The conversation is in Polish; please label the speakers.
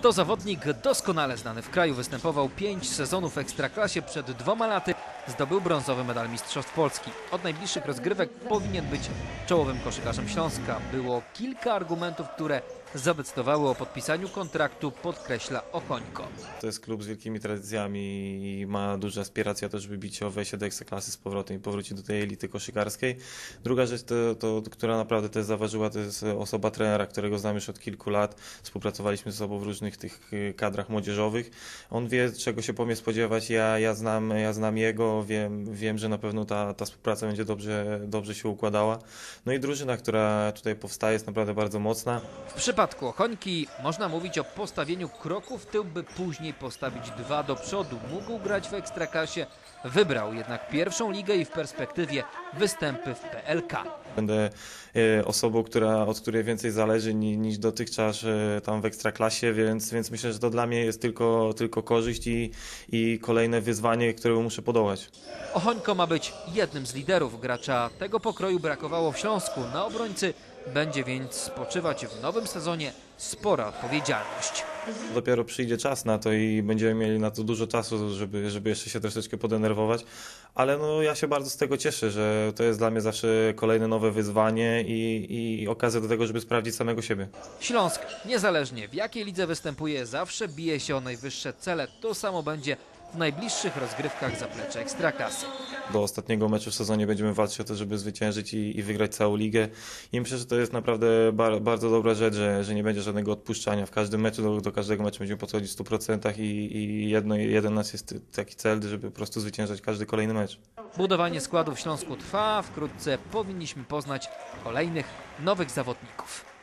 Speaker 1: To zawodnik doskonale znany w kraju. Występował 5 sezonów w Ekstraklasie. Przed 2 laty zdobył brązowy medal Mistrzostw Polski. Od najbliższych rozgrywek powinien być czołowym koszykarzem Śląska. Było kilka argumentów, które zadecydowały o podpisaniu kontraktu, podkreśla Ochońko.
Speaker 2: To jest klub z wielkimi tradycjami i ma duże aspiracje o to, żeby bić o wejście do Ekstraklasy z powrotem i powrócić do tej elity koszykarskiej. Druga rzecz, która naprawdę też zaważyła, to jest osoba trenera, którego znam już od kilku lat. Współpracowaliśmy ze sobą w różnych tych kadrach młodzieżowych. On wie, czego się po mnie spodziewać. Ja znam jego, wiem, że na pewno ta współpraca będzie dobrze się układała. No i drużyna, która tutaj powstaje, jest naprawdę bardzo mocna.
Speaker 1: W przypadku Ochońki można mówić o postawieniu kroku w tył, by później postawić 2 do przodu. Mógł grać w Ekstraklasie, wybrał jednak pierwszą ligę i w perspektywie występy w PLK.
Speaker 2: Będę osobą, od której więcej zależy niż dotychczas tam w Ekstraklasie, więc myślę, że to dla mnie jest tylko korzyść i kolejne wyzwanie, którego muszę podołać.
Speaker 1: Ochońko ma być jednym z liderów. Gracza tego pokroju brakowało w Śląsku. Na obrońcy będzie więc spoczywać w nowym sezonie spora odpowiedzialność.
Speaker 2: Dopiero przyjdzie czas na to i będziemy mieli na to dużo czasu, żeby jeszcze się troszeczkę podenerwować, ale no, ja się bardzo z tego cieszę, że to jest dla mnie zawsze kolejne nowe wyzwanie i okazja do tego, żeby sprawdzić samego siebie.
Speaker 1: Śląsk, niezależnie w jakiej lidze występuje, zawsze bije się o najwyższe cele. To samo będzie w najbliższych rozgrywkach zaplecza Ekstraklasy.
Speaker 2: Do ostatniego meczu w sezonie będziemy walczyć o to, żeby zwyciężyć i wygrać całą ligę. I myślę, że to jest naprawdę bardzo dobra rzecz, że nie będzie żadnego odpuszczania. W każdym meczu, do każdego meczu będziemy podchodzić w 100% i jeden nas jest taki cel, żeby po prostu zwyciężać każdy kolejny mecz.
Speaker 1: Budowanie składu w Śląsku trwa. Wkrótce powinniśmy poznać kolejnych nowych zawodników.